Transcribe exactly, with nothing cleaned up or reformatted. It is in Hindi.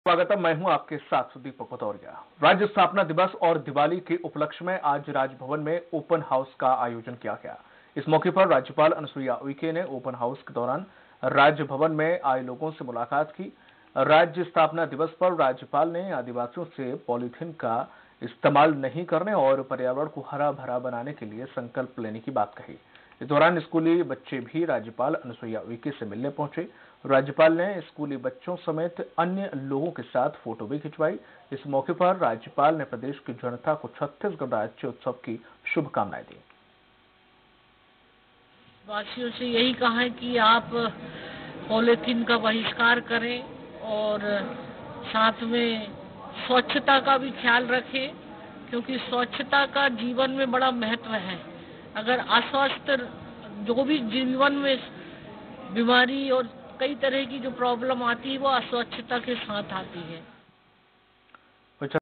स्वागतम। मैं हूं आपके साथ दीपक भदौरिया। राज्य स्थापना दिवस और दिवाली के उपलक्ष्य में आज राजभवन में ओपन हाउस का आयोजन किया गया। इस मौके पर राज्यपाल अनुसुईया उइके ने ओपन हाउस के दौरान राजभवन में आए लोगों से मुलाकात की। राज्य स्थापना दिवस पर राज्यपाल ने आदिवासियों से पॉलीथीन का इस्तेमाल नहीं करने और पर्यावरण को हरा भरा बनाने के लिए संकल्प लेने की बात कही। इस दौरान स्कूली बच्चे भी राज्यपाल अनुसुईया उइके से मिलने पहुंचे। राज्यपाल ने स्कूली बच्चों समेत अन्य लोगों के साथ फोटो भी खिंचवाई। इस मौके पर राज्यपाल ने प्रदेश की जनता को छत्तीसगढ़ राज्य उत्सव की शुभकामनाएं दी। वासियों से यही कहा है कि आप पॉलीथीन का बहिष्कार करें और साथ में स्वच्छता का भी ख्याल रखें, क्योंकि स्वच्छता का जीवन में बड़ा महत्व है। अगर अस्वस्थ जो भी जीवन में बीमारी और कई तरह की जो प्रॉब्लम आती है वो अस्वच्छता के साथ आती है।